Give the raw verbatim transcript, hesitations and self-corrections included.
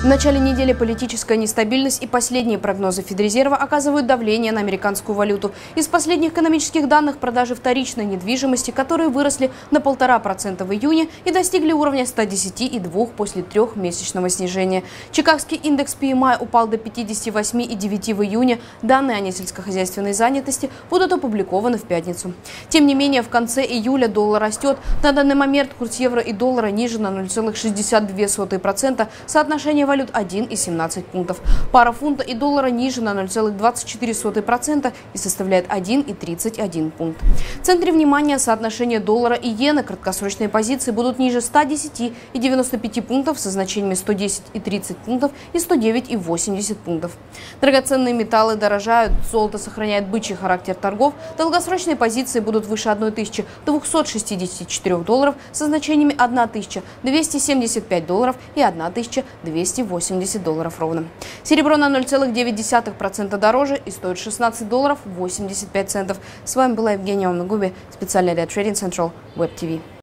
В начале недели политическая нестабильность и последние прогнозы Федрезерва оказывают давление на американскую валюту. Из последних экономических данных продажи вторичной недвижимости, которые выросли на полтора процента в июне и достигли уровня ста десяти и двух после трехмесячного снижения. Чикагский индекс пи эм ай упал до пятидесяти восьми и девяти в июне. Данные о несельскохозяйственной занятости будут опубликованы в пятницу. Тем не менее, в конце июля доллар растет. На данный момент курс евро и доллара ниже на ноль целых шестьдесят две сотых процента. Соотношение валют один и семнадцать пунктов. Пара фунта и доллара ниже на ноль целых двадцать четыре сотых процента и составляет один и тридцать один пункт. В центре внимания соотношение доллара и иены. Краткосрочные позиции будут ниже ста десяти и девяноста пяти пунктов со значениями сто десять и тридцать пунктов и сто девять и восемьдесят пунктов. Драгоценные металлы дорожают, золото сохраняет бычий характер торгов. Долгосрочные позиции будут выше тысячи двухсот шестидесяти четырёх долларов со значениями тысяча двести семьдесят пять долларов и тысяча двести восемьдесят долларов ровно. Серебро на ноль целых девять десятых процента дороже и стоит шестнадцать долларов восемьдесят пять центов. С вами была Евгения Омнагуби, специально для Trading Central Web ти ви.